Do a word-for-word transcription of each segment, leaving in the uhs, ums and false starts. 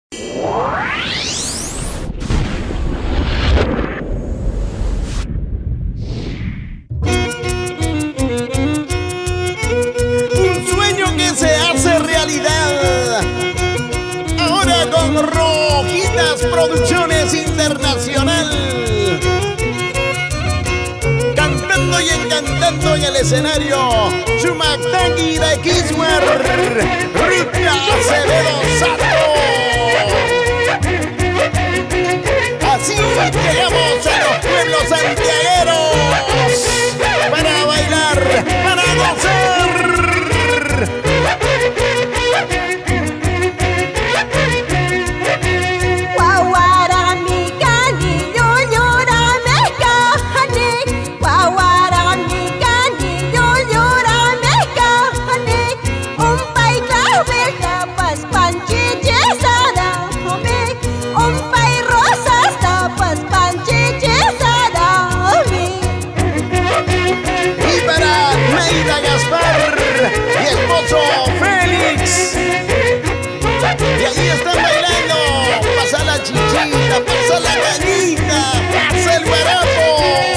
Un sueño que se hace realidad. Ahora con Rojitas Producciones Internacional. Cantando y encantando en el escenario. Sumacc, Taki de Quishuar. Rita Acevedo Sato. Así llegamos a los pueblos santiagueros para bailar, para gozar. Wawaraqmi Cani, Wawaraqmi Cani, Wawaraqmi Cani, Wawaraqmi Cani. Umpay clavel tapas panchichisada, umpay rosas tapas panchichisada. Y para Neida Gaspar y esposo Félix. Y ahí están bailando. Pasa la chichita, pasa la cañita, pasa el guarapo.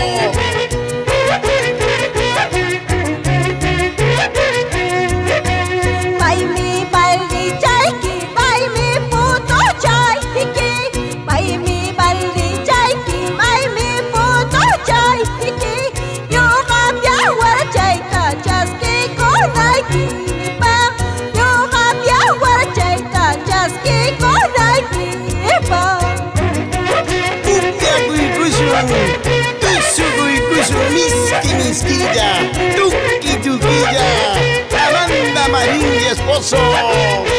Bay mi baldi chayki, bay mi puto chayki, bay mi baldi chayki, bay mi puto chayki. Yo Hvca chayta chaski konayki pa, yo Hvca chayta chaski konayki pa. Upia Quishuar, Quishu Quishu, miski misquilla, tuki tuquilla, la banda Marín y esposo.